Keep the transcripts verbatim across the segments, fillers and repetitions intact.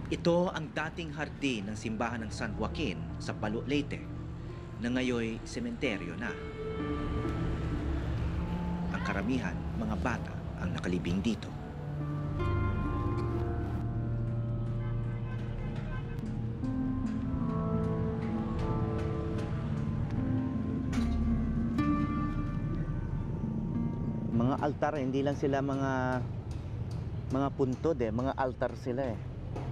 Ito ang dating hardin ng simbahan ng San Joaquin sa Balut, Leyte, na ngayoy sementeryo na. Ang karamihan, mga bata, ang nakalibing dito. Mga altar, hindi lang sila mga mga puntod eh, mga altar sila eh.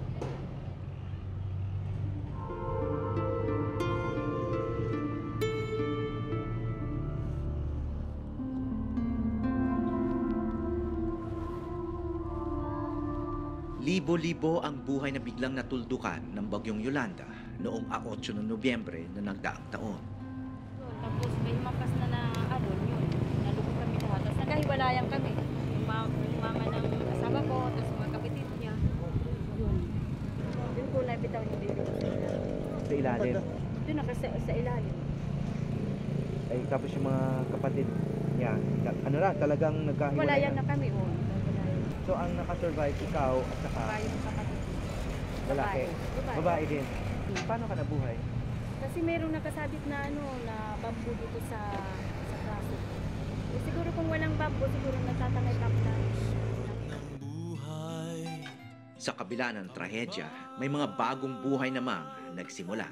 Libo-libo ang buhay na biglang natuldukan ng bagyong Yolanda noong eight ng Nobyembre na nagdaang taon. Tapos may makas na na abon yun. Nalugod kami lahat. Tapos nagkahiwalayan kami. Yung mama, yung mama ng asawa ko, tapos mga kapitid niya. Yun. Yun po nabitaw yung baby. Sa ilalim? Yun naka sa, sa ilalim. Ay, tapos yung mga kapatid niya, ano na, talagang nagkahiwalayan? Walayan na kami, oh. So, ang nakasurvive ikaw at saka Babae yung kapatid. lalaki? Babae. Babae din. Paano ka nabuhay? Kasi merong nakasabit na ano, na bamboo dito sa sa braso. Eh, siguro kung walang bamboo, siguro natatangay ka na. Sa kabila ng trahedya, may mga bagong buhay namang nagsimula.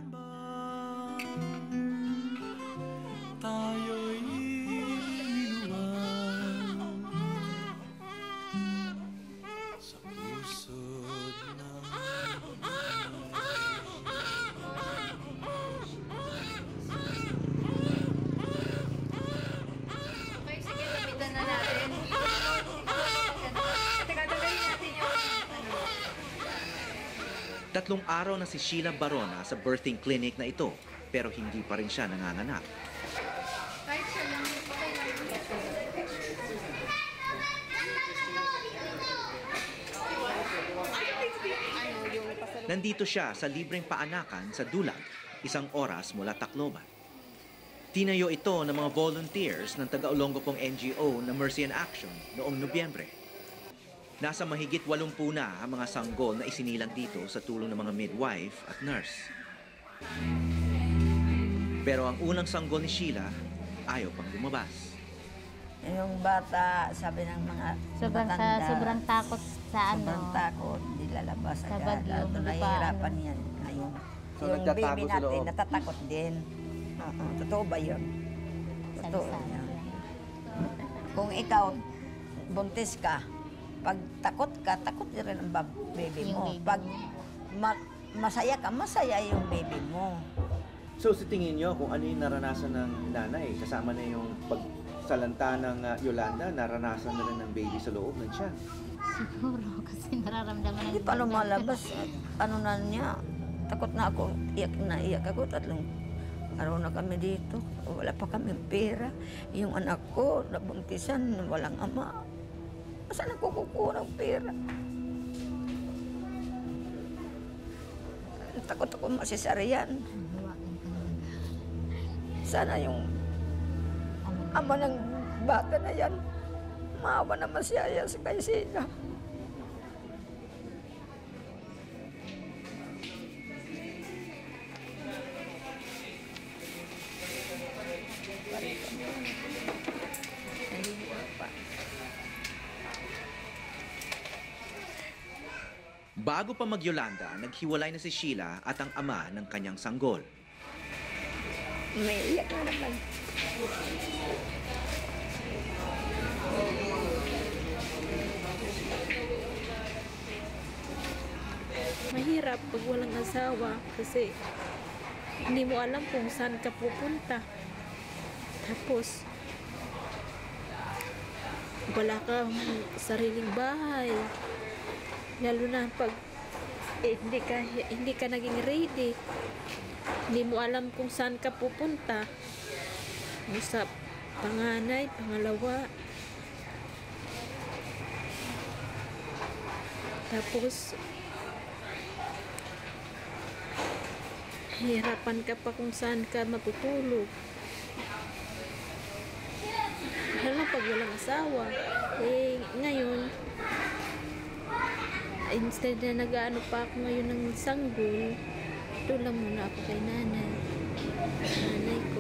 Tatlong araw na si Sheila Barona sa birthing clinic na ito, pero hindi pa rin siya nanganganak. Kahit siya lang, okay lang. Nandito siya sa libreng paanakan sa Dulag, isang oras mula Tacloban. Tinayo ito ng mga volunteers ng taga-Olongapo N G O na Mercy in Action noong Nobyembre. Nasa mahigit walumpu na ang mga sanggol na isinilang dito sa tulong ng mga midwife at nurse. Pero ang unang sanggol ni Sheila, ayaw pang lumabas. Yung bata, sabi ng mga Sobrang, sa, matanda, sobrang takot sa ano. sobrang takot, hindi lalabas Sa agad. bagyo, Lalo hindi pa nahihirapan ano. yan ngayon. So, yung nagtatago baby sa natin, loob? natatakot din. Oo, totoo ba yun? Totoo Sali-sali. yan. Kung ikaw, buntis ka, pag takot ka, takot din rin ang bab- baby Yung mo. baby Pag mo. ma- masaya ka, masaya yung baby mo. So sa tingin nyo, kung ano yung naranasan ng nanay, kasama na yung pagsalanta ng uh, Yolanda, naranasan na rin ng baby sa loob ng tiyan. Siguro kasi nararamdaman ng Hindi pa lumalabas. Ano na niya, takot na ako, iyak na iyak ako. Tatlong araw na kami dito. Wala pa kami pera. Yung anak ko, nabuntisan, walang ama. Saan ako kukuha ng pera? Takot ako masisaryan. Sana yung ama ng bata na yan, maawa naman siya yan sa kay Sheila. Bago pa mag-Yolanda, naghiwalay na si Sheila at ang ama ng kanyang sanggol. May iyak na naman. Mahirap pag walang asawa kasi hindi mo alam kung saan ka pupunta. Tapos, wala kang sariling bahay. Lalo na pag eh, hindi ka hindi ka naging ready. Hindi mo alam kung saan ka pupunta. Sa panganay, pangalawa. Tapos, hirapan ka pa kung saan ka matutulog. Lalo pag walang asawa. Eh, ngayon, instead na nag-ano pa ako ngayon ng sanggol, doon lang muna ako kay nanay. Nanay ko.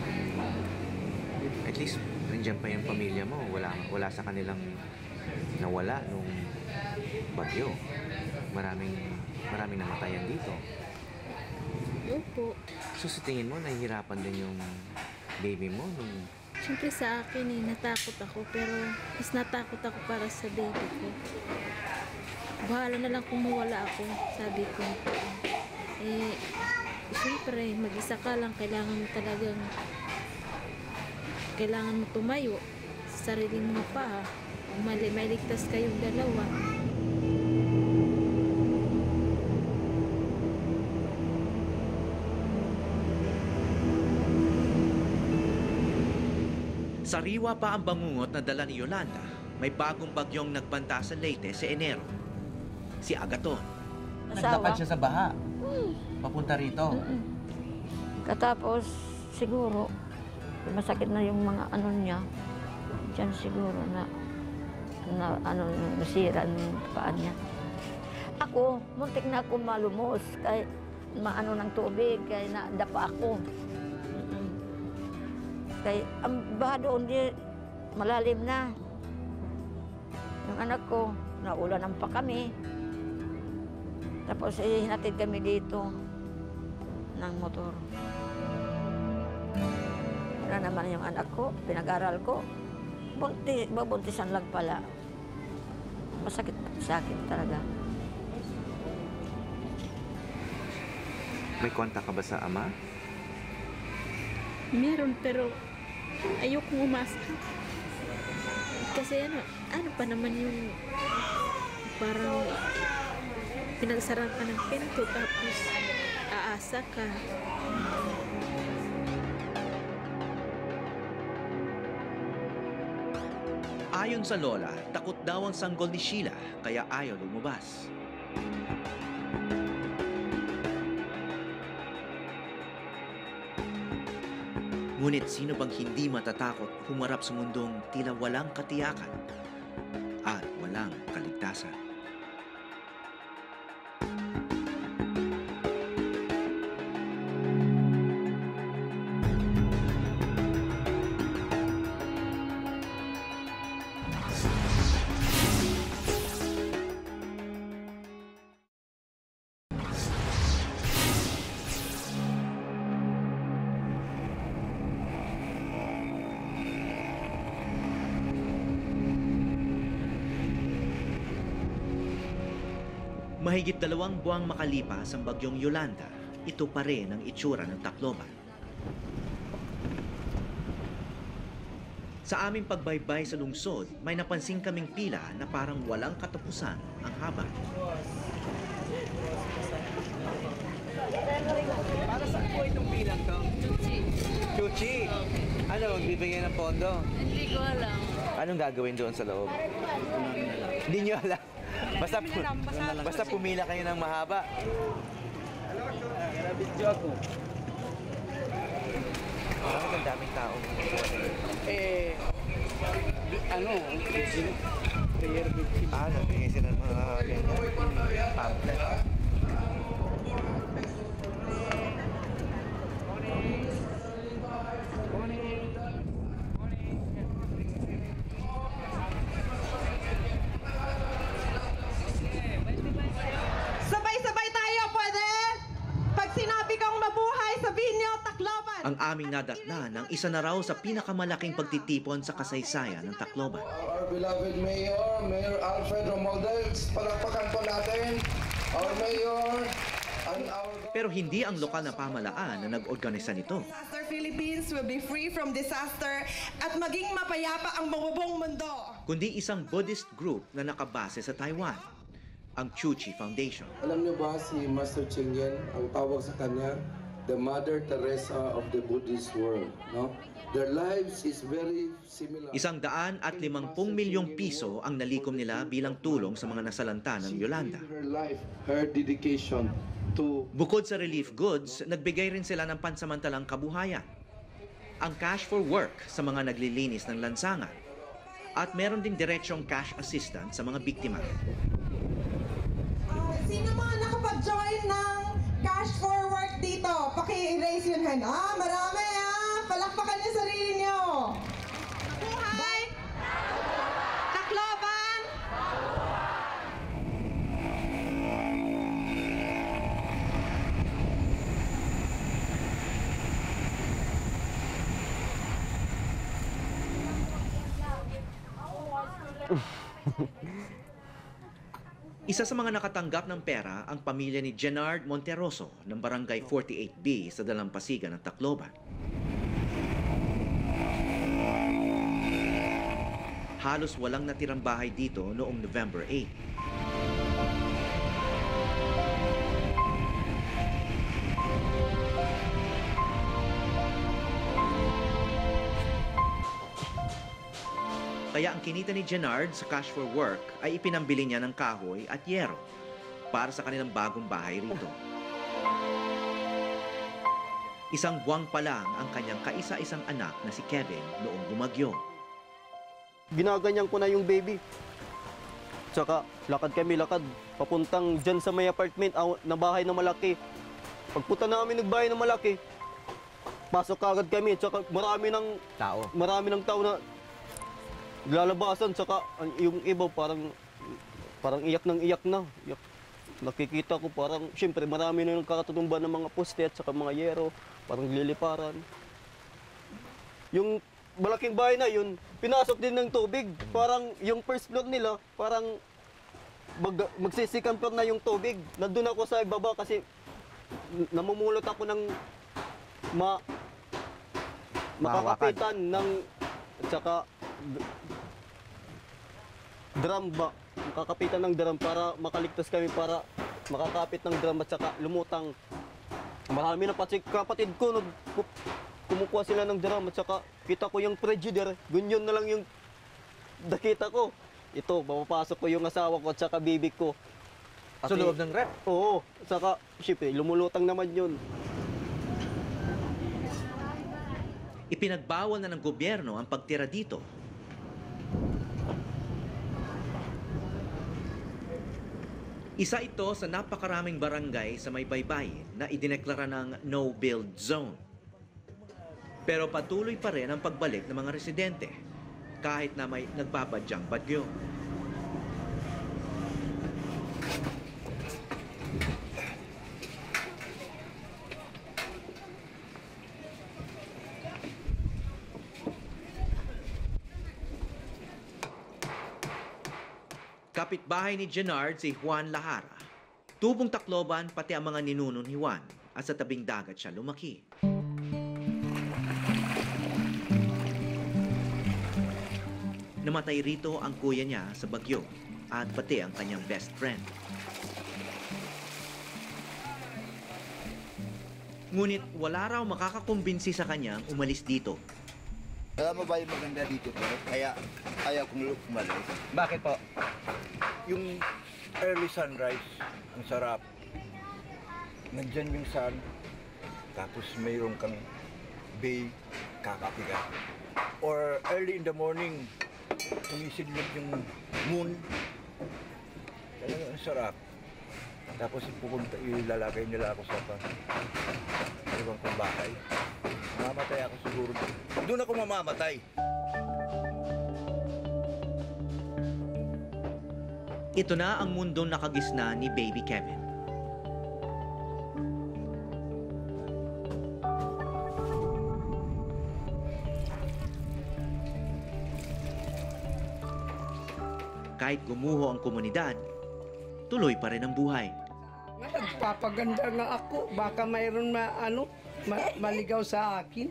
At least, nandiyan pa yung pamilya mo. Wala, wala sa kanilang nawala nung bagyo. Maraming, maraming namatayan dito. Opo. So sa tingin mo, nahihirapan din yung baby mo nung... Siyempre sa akin eh, natakot ako. Pero mas natakot ako para sa baby ko. Bahala na lang kung mawala ako, sabi ko. Eh, siyempre, mag-isa ka lang. Kailangan mo talagang... Kailangan mo tumayo sa sarili mo pa. Mali, mailigtas kayong dalawa. Sariwa pa ang bangungot na dala ni Yolanda. May bagong bagyong nagbanta sa Leyte sa Enero. Si Agaton. Asawa. siya sa baha. Papunta rito. Katapos, siguro, masakit na yung mga ano niya. Diyan siguro na, na ano, nasira yung paa niya. Ako, muntik na ako malumos. Kaya maano ng tubig, kaya nadapa ako. Mm-mm. Kaya ang baha doon, di, malalim na. Yung anak ko, naulanan pa kami. Tapos eh, hinatid kami dito ng motor. Wala naman yung anak ko, pinag-aral ko. Bunti, babuntisan lang pala. Masakit sa akin talaga. May kontak ka ba sa ama? Meron, pero ayokong umasa. Kasi ano, ano pa naman yung parang pinagsaran ka ng pinto tapos aasa ka. Ayon sa lola, takot daw ang sanggol ni Sheila kaya ayaw lumabas. Ngunit sino bang hindi matatakot humarap sa mundong tila walang katiyakan at walang kaligtasan? Mahigit dalawang buwang makalipas ang bagyong Yolanda, ito pa rin ang itsura ng Tacloban. Sa aming pagbaybay sa lungsod, may napansin kaming pila na parang walang katapusan ang haba. Para saan po itong bilang to? Chuchi. Chuchi? Ano, magbibigay ng pondo? Hindi ko alam. Anong gagawin doon sa loob? Hindi nyo alam. Basta, pu basta pumila kayo ng mahaba. Bakit ang daming tao? Eh, ano, prayer victim. Ah, nagbigay sila ng mga ganyan. Pamphlet. Sabay-sabay tayo, pwede? Pag sinabi kong mabuhay, sabihin niyo, Tacloban. Ang aming nadatnan ang isa na raw sa pinakamalaking pagtitipon sa kasaysayan ng Tacloban. Our beloved Mayor, Mayor Alfred Romualdez, palakpakan po natin. Our Mayor and our... Pero hindi ang lokal na pamalaan na nag-organisa nito. Disaster Philippines will be free from disaster at maging mapayapa ang buong mundo. Kundi isang Buddhist group na nakabase sa Taiwan, ang Chuchi Foundation. Alam niyo ba si Master Ching Yen, ang tawag sa kanya, the Mother Teresa of the Buddhist world, no? Their lives is very similar. Isang daan at limangpung milyong piso ang nalikom nila bilang tulong sa mga nasalanta ng Yolanda. Her life, her dedication to... Bukod sa relief goods, nagbigay rin sila ng pansamantalang kabuhayan. Ang cash for work sa mga naglilinis ng lansangan. At meron ding diretsyong cash assistance sa mga biktima. Ayan, ah, marami ah. Palakpakan niyo sarili niyo. Buhay! Tacloban! Isa sa mga nakatanggap ng pera ang pamilya ni Jenard Monteroso ng Barangay forty-eight B sa Dalampasigan ng Tacloban. Halos walang natirang bahay dito noong November eighth. Kaya ang kinita ni Jenard sa Cash for Work ay ipinambili niya ng kahoy at yero para sa kanilang bagong bahay rito. Isang buwang pa lang ang kanyang kaisa-isang anak na si Kevin noong bumagyo. Ginaganyan ko na yung baby. Tsaka lakad kami, lakad. Papuntang dyan sa may apartment aw, na bahay na malaki. Pagpunta namin ng bahay na malaki, pasok agad kami. Tsaka marami ng Tao. marami ng tao na lalabasan. Tsaka ang- yung iba parang parang iyak ng iyak na. Iyak. Nakikita ko parang, siyempre marami na yung kakatumba ng mga poste at saka mga yero. Parang liliparan. Yung malaking bahay na yun, pinasok din ng tubig. Parang yung first floor nila, parang mag, magsisikang floor na yung tubig. Nandun ako sa ibaba kasi n- namumulot ako ng ma, makakapitan ng tsaka d- drum ba? Makakapitan ng drum para makaligtas kami para makakapit ng drum at saka lumutang. Marami na pati kapatid ko nag kumukuha sila ng drum at saka kita ko yung frigidaire, ganyan na lang yung nakita ko. Ito, mapapasok ko yung asawa ko at saka baby ko. Sa loob ng rep? Oo, at saka, syempre, lumulutang naman yun. Ipinagbawal na ng gobyerno ang pagtira dito. Isa ito sa napakaraming barangay sa may baybayin na idineklara ng no-build zone. Pero patuloy pa rin ang pagbalik ng mga residente kahit na may nagbabadyang bagyo. Kapitbahay ni Jenard si Juan Lahara. Tubong Tacloban pati ang mga ninuno ni Juan at sa tabing dagat siya lumaki. Namatay rito ang kuya niya sa bagyo at pati ang kanyang best friend. Ngunit wala raw makakakumbinsi sa kanyang umalis dito. Alam mo ba yung maganda dito po? Kaya ayaw kong umalis. Bakit po? Yung early sunrise, ang sarap. Nandyan yung sun, tapos mayroon kang bay, kakapiga. Or early in the morning, sumisidlip yung moon. Talaga ang sarap. Tapos pupunta, ilalagay nila ako sa pa. Ibang kong bahay. Mamamatay ako siguro. Doon ako mamamatay. Ito na ang mundong nakagisna ni Baby Kevin. Kahit gumuho ang komunidad, tuloy pa rin ang buhay. Nagpapaganda nga ako. Baka mayroon ma, ano, ma, maligaw sa akin.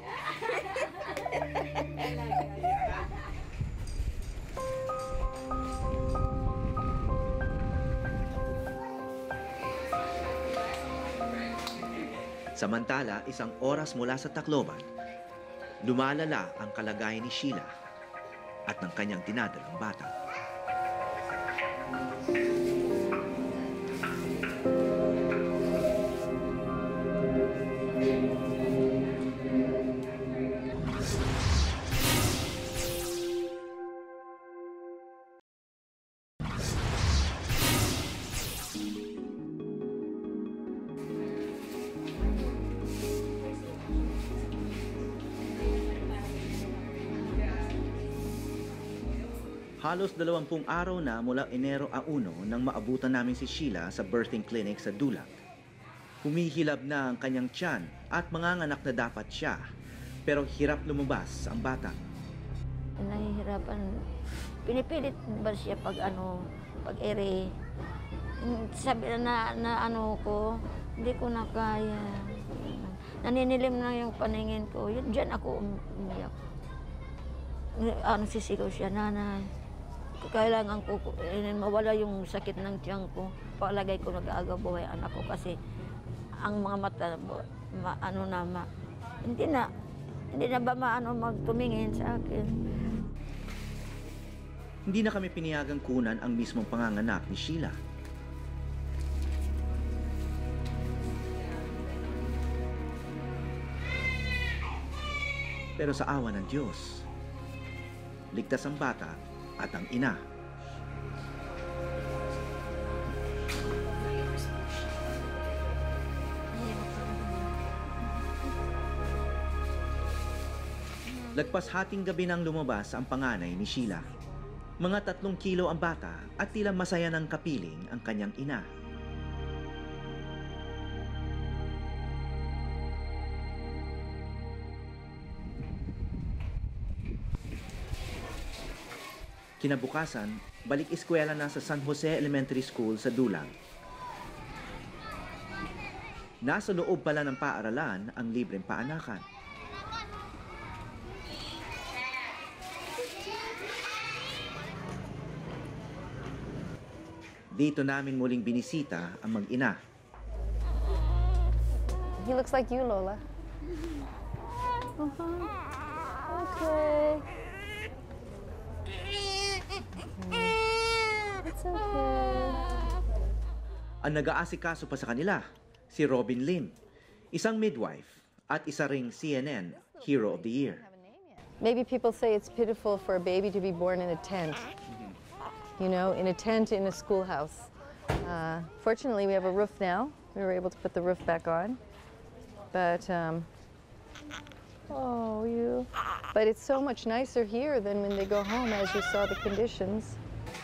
Samantala, isang oras mula sa Tacloban, lumalala ang kalagayan ni Sheila at ng kanyang dinadalang bata. Halos dalawampung araw na mula Enero a uno nang maabutan namin si Sheila sa birthing clinic sa Dulag. Humihilab na ang kanyang tiyan at manganganak na dapat siya, pero hirap lumabas ang bata. Nahihirapan. Pinipilit ba siya pag ano, pag ere. Sabi na, na ano ko, hindi ko na kaya. Naninilim na yung paningin ko. Yun, dyan ako umiyak. Ano, sisigaw siya, nanay. Kailangan ko eh, mawala yung sakit ng tiyan ko. Palagay ko nag-aagaw buhay anak ko kasi ang mga mata, ma, ano na, ma, hindi na, hindi na ba maano magtumingin sa akin. Hindi na kami piniyagang kunan ang mismong panganganak ni Sheila. Pero sa awa ng Diyos, ligtas ang bata at ang ina. Lagpas hating gabi nang lumabas ang panganay ni Sheila. Mga tatlong kilo ang bata at tila masaya ng kapiling ang kanyang ina. Kinabukasan, balik eskwela na sa San Jose Elementary School sa Dulang. Nasa loob pala ng paaralan ang libreng paanakan. Dito namin muling binisita ang mag-ina. He looks like you, Lola. Uh-huh. Okay. It's okay. Ang nag-aasikaso pa sa kanila, si Robin Lim, isang midwife at isa ring C N N Hero of the Year. Maybe people say it's pitiful for a baby to be born in a tent. You know, in a tent in a schoolhouse. Uh, fortunately, we have a roof now. We were able to put the roof back on. But, um, oh, you. But it's so much nicer here than when they go home, as you saw the conditions.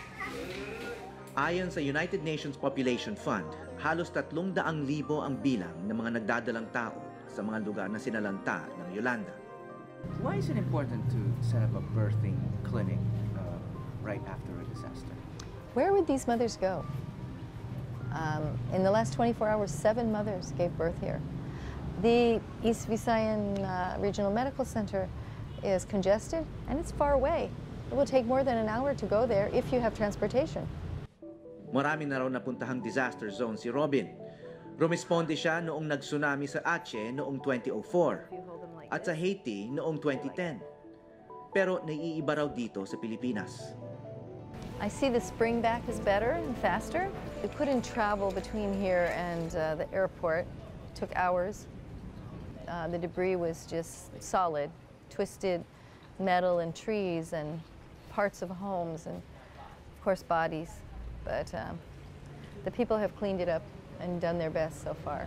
Ayon sa United Nations Population Fund, halos tatlong daang libo ang bilang ng mga nagdadalang tao sa mga lugar na sinalanta ng Yolanda. Why is it important to set up a birthing clinic uh, right after a disaster? Where would these mothers go? Um, in the last twenty-four hours, seven mothers gave birth here. The East Visayan uh, Regional Medical Center is congested and it's far away. It will take more than an hour to go there if you have transportation. Marami na raw napuntahang disaster zone si Robin. Rumisponde siya noong nag-tsunami sa Aceh noong twenty oh four at sa Haiti noong twenty ten. Pero naiiba raw dito sa Pilipinas. I see the spring back is better and faster. We couldn't travel between here and uh, the airport. It took hours. Uh, the debris was just solid, twisted metal and trees and parts of homes and, of course, bodies. But um, the people have cleaned it up and done their best so far.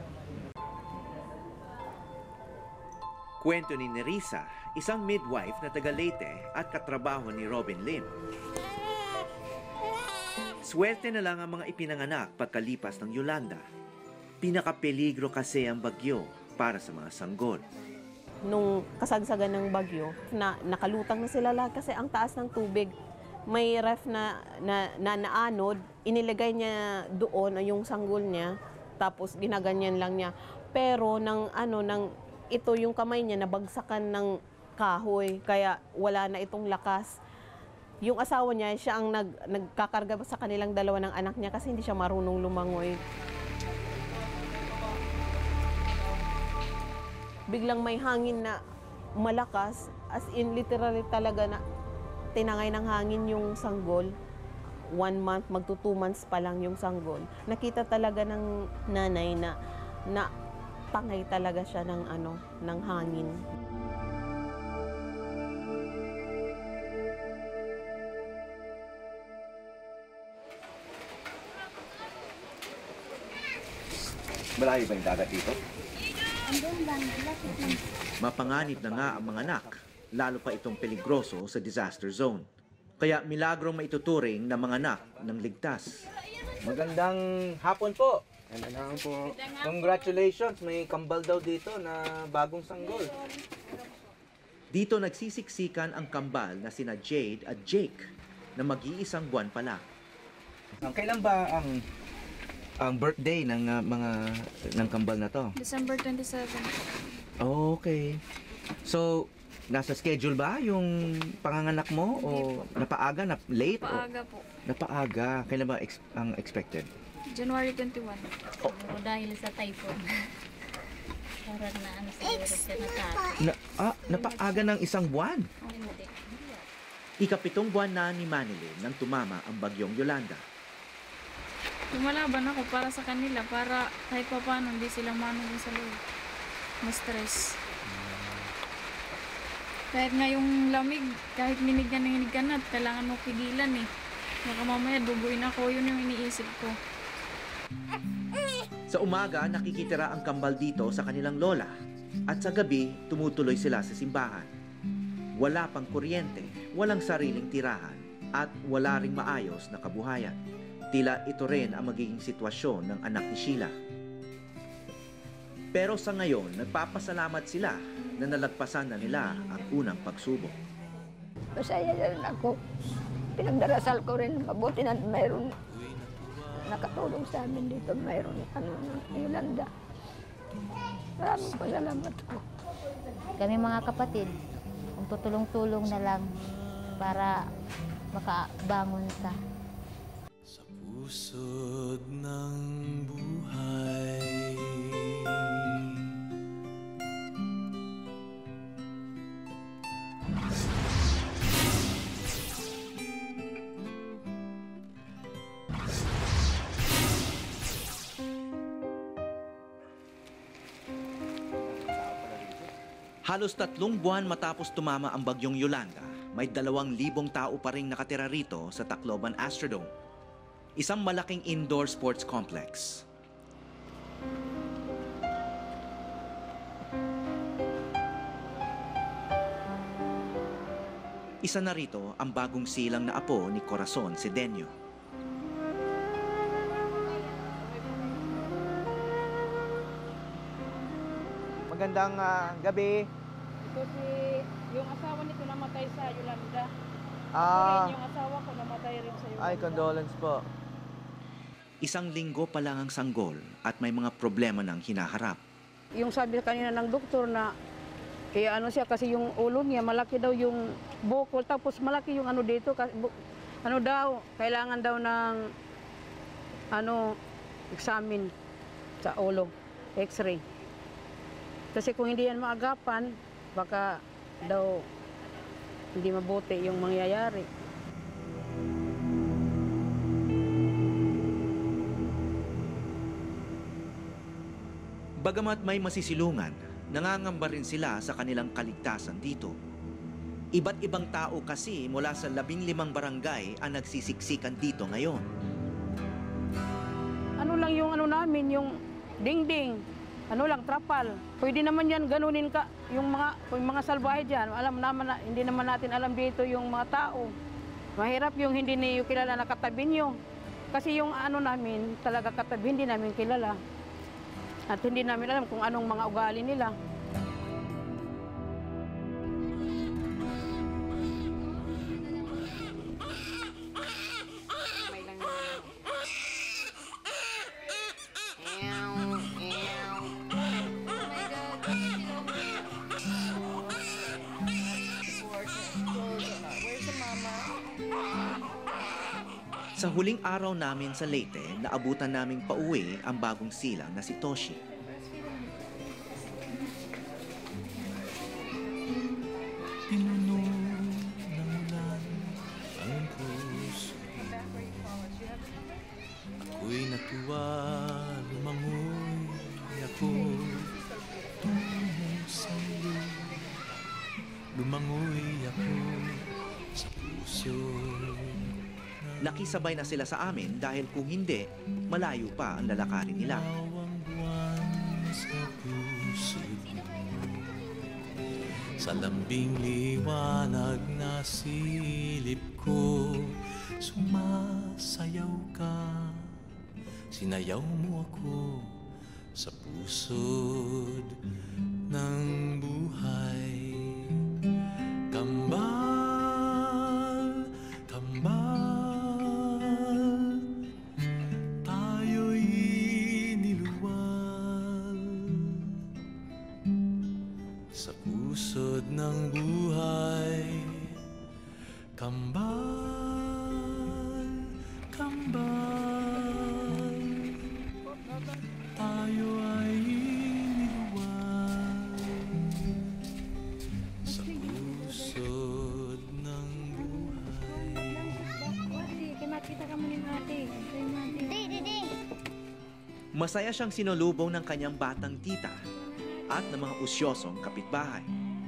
Kwento ni Nerissa, isang midwife na taga Leyte at katrabaho ni Robin Lim. Swerte na lang ang mga ipinanganak pagkalipas ng Yolanda. Pinakapeligro kasi ang bagyo para sa mga sanggol. Nung kasagsagan ng bagyo, na, nakalutang na sila lahat kasi ang taas ng tubig. May ref na, na, na naanod, inilagay niya doon yung sanggol niya, tapos ginaganyan lang niya. Pero nang ano, nang ito yung kamay niya nabagsakan ng kahoy, kaya wala na itong lakas. Yung asawa niya, siya ang nag, nagkakarga sa kanilang dalawa ng anak niya kasi hindi siya marunong lumangoy. Biglang may hangin na malakas, as in literally talaga na tinangay ng hangin yung sanggol. One month, magto two months pa lang yung sanggol. Nakita talaga ng nanay na, na tangay talaga siya ng, ano, ng hangin. Malayo ba yung dagat dito? Mapanganib na nga ang mga anak, lalo pa itong peligroso sa disaster zone. Kaya milagrong maituturing na mga anak ng ligtas. Magandang hapon po. Magandang po. Congratulations, may kambal daw dito na bagong sanggol. Dito nagsisiksikan ang kambal na sina Jade at Jake na mag-iisang buwan pa lang. Kailan ba ang ang birthday ng uh, mga ng kambal na to? December twenty-seven. Okay. So, nasa schedule ba yung panganganak mo o napaaga, na late? Napaaga po. Napaaga. Kailan ba ex- ang expected? January twenty-one. Oh. Dahil sa typhoon. Parang na ano siguro siya natapos. Na, ah, napaaga ng isang buwan. Hindi. Ikapitong buwan na ni Manilyn nang tumama ang bagyong Yolanda. Lumalaban ako para sa kanila, para kahit pa paano hindi sila manong sa loob. Ma-stress. Kahit ngayong lamig, kahit minig ka na hinig ka na, kailangan mo pigilan eh. Baka mamaya duguin ako, yun yung iniisip ko. Sa umaga, nakikitira ang kambal dito sa kanilang lola. At sa gabi, tumutuloy sila sa simbahan. Wala pang kuryente, walang sariling tirahan, at wala ring maayos na kabuhayan. Tila ito rin ang magiging sitwasyon ng anak ni Sheila. Pero sa ngayon, nagpapasalamat sila na nalagpasan na nila ang unang pagsubok. Masaya rin ako. Pinagdarasal ko rin, mabuti na mayroon nakatulong sa amin dito, mayroon ano na, Yolanda. Maraming pasalamat ko. Kami mga kapatid, kung tutulong-tulong na lang para makabangon ka. Sa pusod ng buhay. Halos tatlong buwan matapos tumama ang bagyong Yolanda, may dalawang libong tao pa rin nakatira rito sa Tacloban Astrodome, isang malaking indoor sports complex. Isa na rito ang bagong silang na apo ni Corazon Cedeño. Magandang uh, gabi. Ito si, yung asawa nito namatay sa Yolanda. Ah. Yung asawa ko namatay rin sa Yolanda. Ay, condolence po. Isang linggo pa lang ang sanggol at may mga problema ng hinaharap. Yung sabi kanina ng doktor na eh, ano siya kasi yung ulo niya malaki daw yung bukol tapos malaki yung ano dito kasi bu- ano daw kailangan daw ng ano examine sa ulo, x-ray. Kasi kung hindi yan maagapan, baka daw hindi mabuti yung mangyayari. Bagamat may masisilungan, nangangamba rin sila sa kanilang kaligtasan dito. Iba't ibang tao kasi mula sa labing limang barangay ang nagsisiksikan dito ngayon. Ano lang yung ano namin, yung dingding, ano lang, trapal. Pwede naman yan, ganunin ka, yung mga, yung mga salbahe dyan. Alam naman, na, hindi naman natin alam dito yung mga tao. Mahirap yung hindi niyo kilala na katabi nyo. Kasi yung ano namin, talaga katabi, hindi namin kilala. At hindi namin alam kung anong mga ugali nila. Sa huling araw namin sa Leyte, naabutan naming pauwi ang bagong silang na si Toshi. Pinuno ng ulan ang puso. Ako'y natuwa, lumangoy ako tungo sa iyo. Lumangoy ako sa puso. Nakisabay na sila sa amin dahil kung hindi, malayo pa ang lalakarin nila. Sa puso Sa lambing liwanag na silip ko, sumasayaw ka. Sinayaw mo ako sa pusod ng buhay. Kambal, kambal, tayo'y niluwal sa pusod ng buhay. Kambal, kambal, tayo ay niluwal sa pusod ng buhay. Masaya siyang sinulubong ng kanyang batang tita at ng mga usyosong kapitbahay.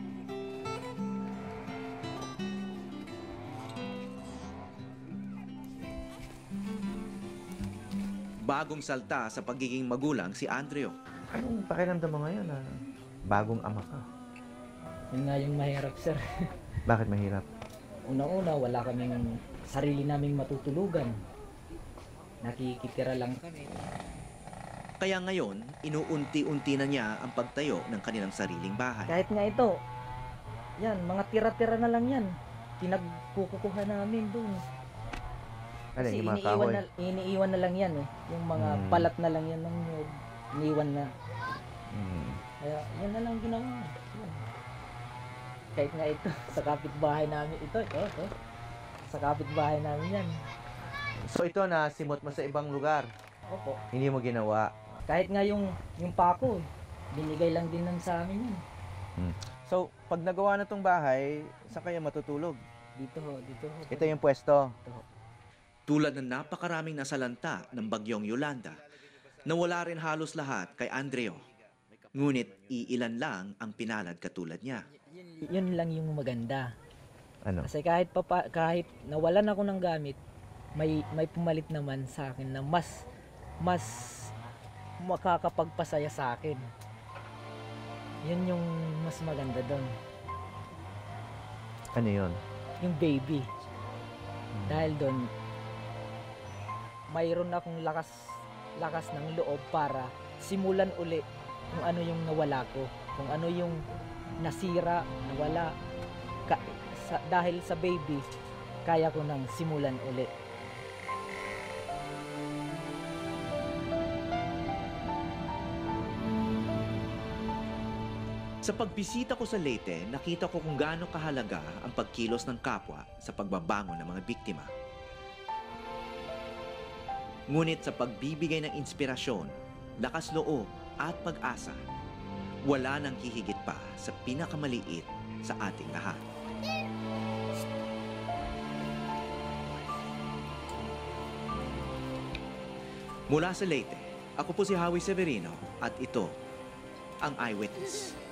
Bagong salta sa pagiging magulang si Andreo. Anong pakiramdam mo ngayon na bagong ama ka? Yun nga yung mahirap, sir. Bakit mahirap? Unang-una, wala kaming sarili naming matutulugan. Nakikitira lang kami. Kaya ngayon, inuunti-unti na niya ang pagtayo ng kanilang sariling bahay. Kahit nga ito, yan, mga tira-tira na lang yan. Pinagkukukuha namin dun. Ano, Kasi yung mga iniiwan kahoy? na, iniiwan na lang yan eh. Yung mga Hmm. palat na lang yan ng nyug. Iniiwan na. Hmm. Kaya yan na lang ginawa. Yan. Kahit nga ito, sa kapitbahay namin, ito, ito, ito. Sa kapitbahay namin yan. So ito na simot mo sa ibang lugar? Opo. Hindi mo ginawa? Kahit nga yung, yung pako, binigay lang din ng sa amin yan. Hmm. So, pag nagawa na tong bahay, saan kayo matutulog? Dito ho, dito ho. Ito yung pwesto? Ito ho. Tulad ng napakaraming nasalanta ng bagyong Yolanda, nawala rin halos lahat kay Andreo. Ngunit iilan lang ang pinalad katulad niya. Yun lang yung maganda. Ano? Kasi kahit papa, kahit nawalan ako ng gamit, may may pumalit naman sa akin na mas mas makakapagpasaya sa akin. Yun yung mas maganda doon. Ano yun? Yung baby. Dahil doon, mayroon akong lakas lakas ng loob para simulan uli kung ano yung nawala ko, kung ano yung nasira, nawala. Ka, sa, dahil sa baby, kaya ko nang simulan uli. Sa pagbisita ko sa Leyte, nakita ko kung gaano kahalaga ang pagkilos ng kapwa sa pagbabangon ng mga biktima. Ngunit sa pagbibigay ng inspirasyon, lakas loob at pag-asa, wala nang hihigit pa sa pinakamaliit sa ating lahat. Mula sa Leyte, ako po si Howie Severino at ito ang Eyewitness.